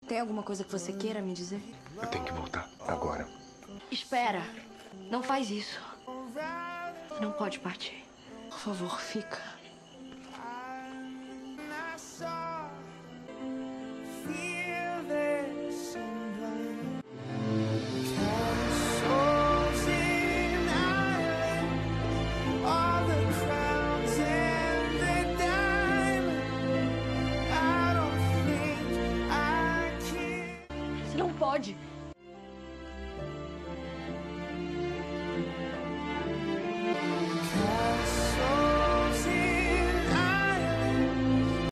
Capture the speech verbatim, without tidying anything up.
Tem alguma coisa que você queira me dizer? Eu tenho que voltar agora. Espera. Não faz isso. Não pode partir. Por favor, fica. Você não pode.